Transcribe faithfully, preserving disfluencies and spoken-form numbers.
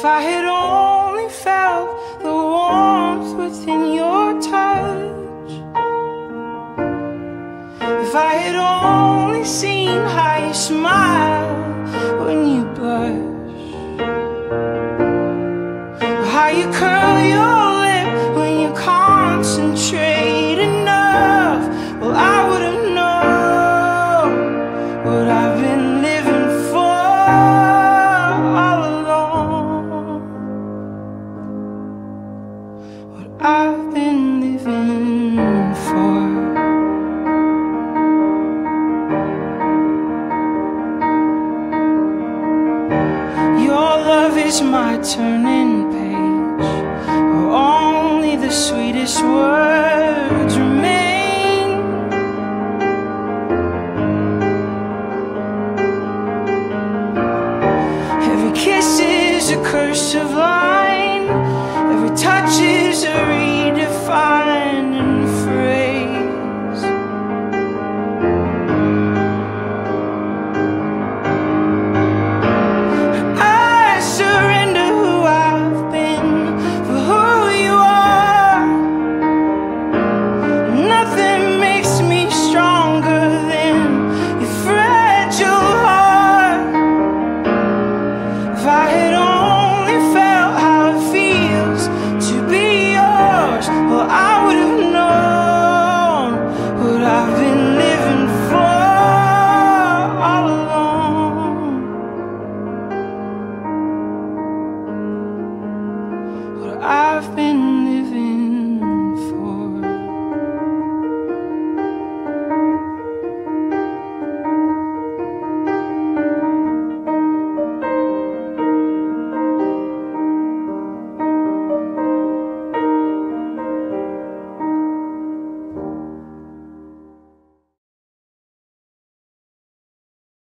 If I had only felt the warmth within your touch, if I had only seen how you smile when you blush, how you curl your lip when you concentrate enough, well, I would have known what I've been living for all along. What I've been living for. Your love is my turning page, or only the sweetest word.